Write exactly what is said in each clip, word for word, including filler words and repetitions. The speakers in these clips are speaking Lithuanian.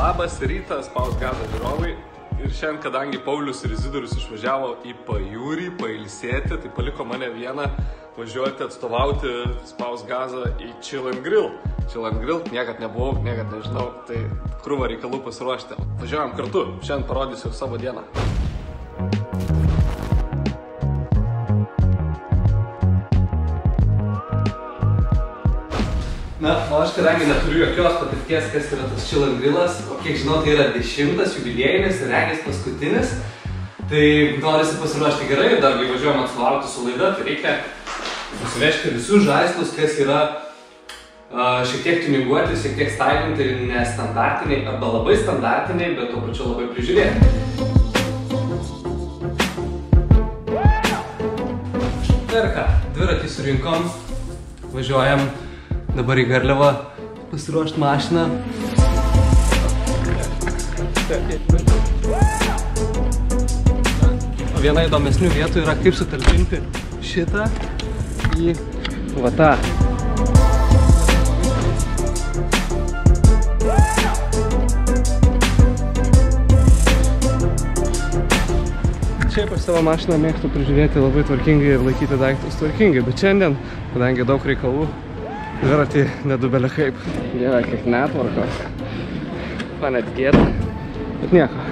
Labas rytas, Spaus Gazą žiūrovai. Ir šiandien, kadangi Paulius ir Izidorius išvažiavo į pajūrį, pailsėti, tai paliko mane vieną važiuoti atstovauti Spaus Gazą į Chill and Grill. Chill and Grill, niekad nebuvau, niekad nežinau, tai krūva reikalų pasiruošti. Važiuojam kartu, šiandien parodysiu savo dieną. Na, o aš kadangi neturiu jokios patirties, kas yra tas Chill and Grillas, o kiek žinau, tai yra dešimtas jubiliejinis ir regis paskutinis, tai norisi pasiruošti gerai ir dar kai važiuojam atstovauti su laida, tai reikia susivežti visus žaislus, kas yra uh, šiek tiek tuninguoti, šiek tiek stylinti, nestandartiniai arba labai standartiniai, bet tuo pačiu labai prižiūrėti. Tai ir ką, dviratį surinkom, važiuojam dabar į Garliavą pasiruošti mašiną. O viena įdomesnių vietų yra kaip sutalpinti šitą į va tą. Šiaip aš savo mašiną mėgstu prižiūrėti labai tvarkingai ir laikyti daiktus tvarkingai, bet šiandien, kadangi daug reikalų, dviratį nedubelė kaip. Dieve, kiek netvarkos. Man net gėda. Bet nieko.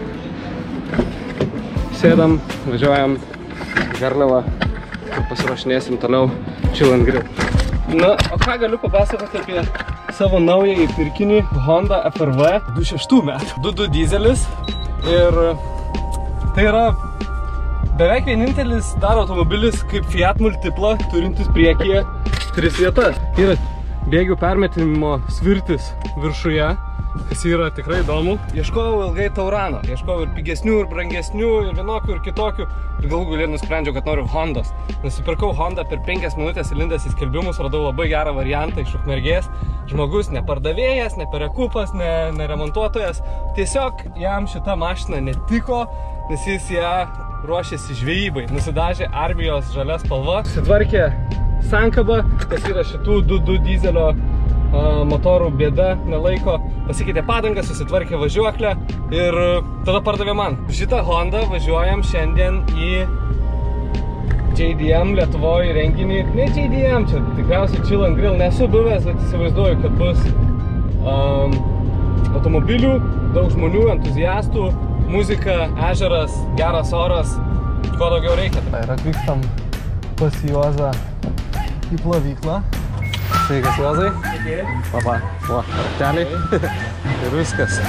Sėdam, važiuojam Garliavą ir pasiruošinėsim toliau Chill and Grill. Na, o ką galiu papasakoti apie savo naująjį pirkinį Honda F R V du šeštų metų. du du dizelis ir tai yra beveik vienintelis dar automobilis kaip Fiat Multipla, turintis priekyje tris vietas. Yra bėgių permetinimo svirtis viršuje, kas yra tikrai įdomu. Ieškojau ilgai Taurano, ieškojau ir pigesnių, ir brangesnių, ir vienokių, ir kitokių. Ir galų gale nusprendžiau, kad noriu Hondos. Nusipirkau Hondą per penkias minutės įlindęs į skelbimus, radau labai gerą variantą iš Ukmergės. Žmogus ne pardavėjas, ne perekupas, ne, ne remontuotojas. Tiesiog jam šita mašina netiko, nes jis ją ruošėsi žvejybai. Nusidažė armijos žalia spalva. Sutvarkė sankabą, kas yra šitų du du dizelio a, motorų bėda, nelaiko. Pasikeitė padangą, susitvarkė važiuoklę ir tada pardavė man. Šitą Hondą važiuojam šiandien į J D M Lietuvoje renginį. Ne J D M, čia tikriausiai Chill and Grill. Nesu buvęs, bet įsivaizduoju, kad bus um, automobilių, daug žmonių, entuziastų, muzika, ežeras, geras oras, ko daugiau reikia. Ir atvykstam pas Juozą į plovyklą. Sveikas, Juozai. Sveiki. Papa, va, rakteliai. Ir viskas.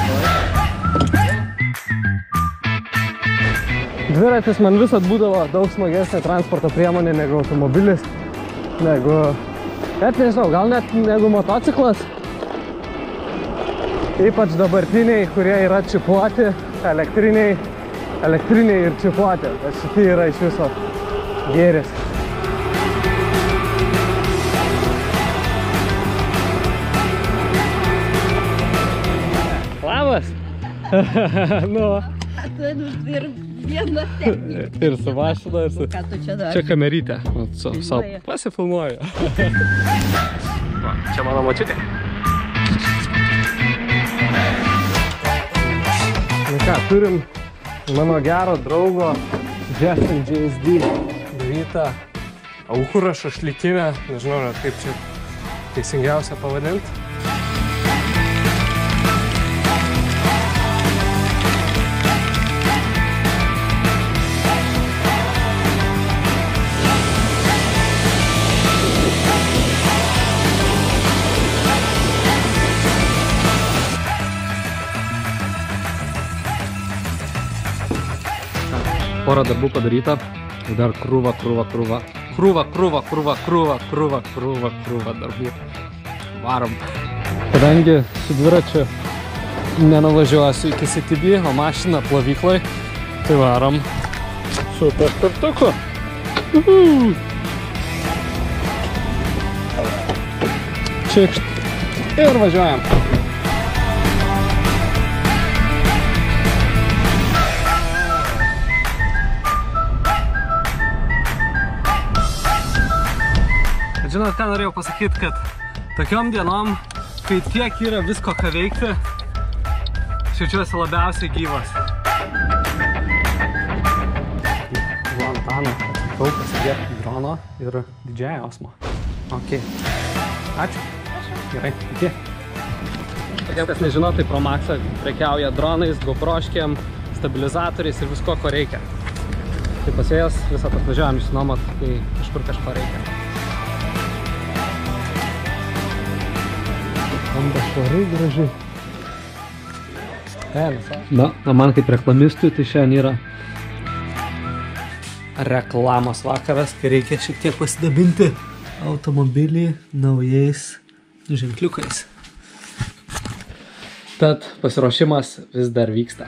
Dviratis man visad būdavo daug smagesnė transporto priemonė negu automobilis, negu, net nežinau, gal net negu motociklas. Ypač dabartiniai, kurie yra čipuoti, elektriniai, elektriniai ir čipuoti. Šitie yra iš viso gėris. Labas! Nu. Ir viena technika. Ir su mašina, ir su... Ką tu čia dar? Čia kamerytė. Sau pasifilmuoju. Čia mano močiutė. Nu ką, turim mano gero draugo Justin J S D darytą aukurą šašlykinę, nežinau, kaip čia teisingiausia pavadinti. Porą darbų padaryta, dar krūva, krūva, krūva, krūva, krūva, krūva, krūva, krūva, krūva, krūva darbų. Varom. Kadangi su dviračiu nenuvažiuosiu iki C T B, o mašina plovyklai, tai varom su paspirtuku. Uhu. Čikšt. Ir važiuojam. Žinot, ką norėjau pasakyti, kad tokiom dienom, kai tiek yra visko ką veikti, jaučiuosi labiausiai gyvas. Buvo Antano, atvykau pasidėti drono ir didžiąją osmą. Ok. Ačiū. Gerai, iki. Todėl, kas nežino, tai Pro Maxą prekiauja dronais, GoProškėm, stabilizatoriais ir visko, ko reikia. Tai pasėjęs visą atvažiuojam išsinuomot, kai kažkur kažko reikia. Anda švarai graži. Na, o man kaip reklamistui, tai šiandien yra reklamos vakaras, kai reikia šiek tiek pasidabinti automobilį naujais ženkliukais. Tad pasiruošimas vis dar vyksta.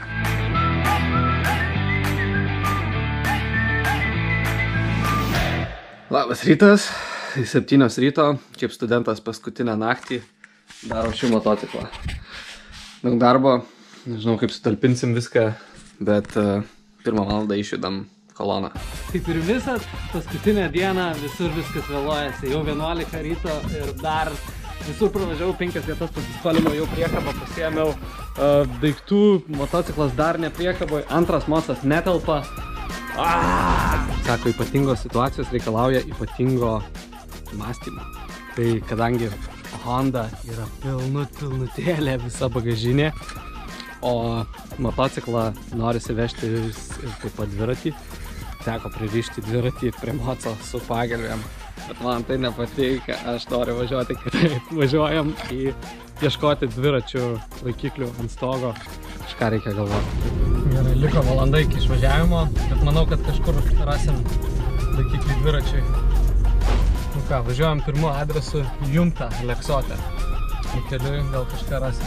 Labas rytas, septynios ryto, kaip studentas paskutinę naktį daro šį motociklą. Daug darbo, nežinau kaip sutalpinsim viską, bet uh, pirmą valandą išjudam koloną. Kaip ir visat, paskutinę dieną visur viskas vėluojasi, jau vienuolika ryto ir dar visur pravažiavau, penkias vietas pasiskolinau, jau priekabą pasiėmiau, uh, daiktų, motociklas dar ne priekaboj, antras mocas netelpa. Ah! Sako, ypatingos situacijos reikalauja ypatingo mąstymo. Tai kadangi Honda yra pilnut, pilnutėlė visa bagažinė, o motociklą norisi vežti ir taip pat dviratį, teko pririšti dviratį prie moco su pagalvėm. Bet man tai nepatinka, aš noriu važiuoti kitaip. Važiuojam į ieškoti dviračių laikiklių ant stogo. Kažką reikia galvoti. Gerai, liko valanda iki išvažiavimo, bet manau, kad kažkur rasim laikiklį dviračiui. Nu ką, važiuojam pirmu adresu į Jumtą, Leksotę. Į keliui gal kažką rasim.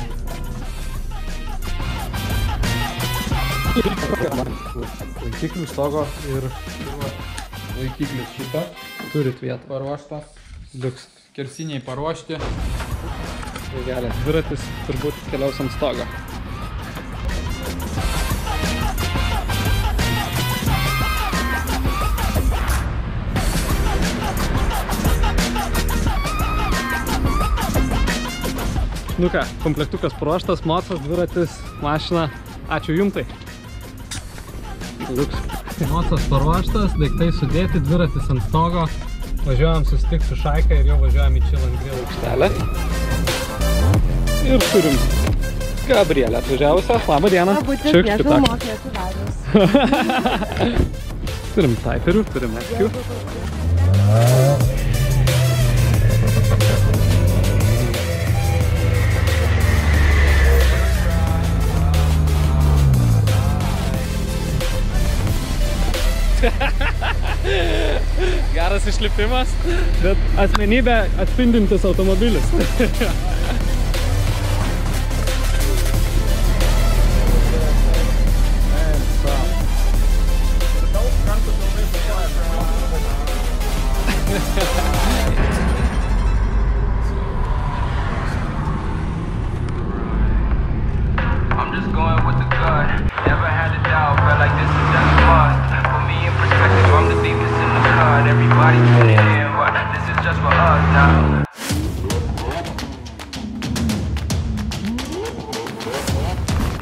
Laikiklių stogo ir laikiklius šitą. Turit vietą. Paruoštas. Liuks. Kersiniai paruošti. Gerai, dviratis turbūt keliaus ant stogo. Nu ką, komplektukas paruoštas, mocas, dviratis, mašina. Ačiū Jumtai. Liuks. Mocas paruoštas, daiktai sudėti, dviratis ant stogo. Važiuojam susitikti su Šaika ir jau važiuojam į Chill and Grill aikštelę. Ir turim Gabrielę atvažiavusią. Labą dieną. Šiek tiek turim taiperių, turim eskių. Geras išlipimas, bet asmenybę atspindintis automobilis. I'm just going with the gut. Never had a doubt, felt like this is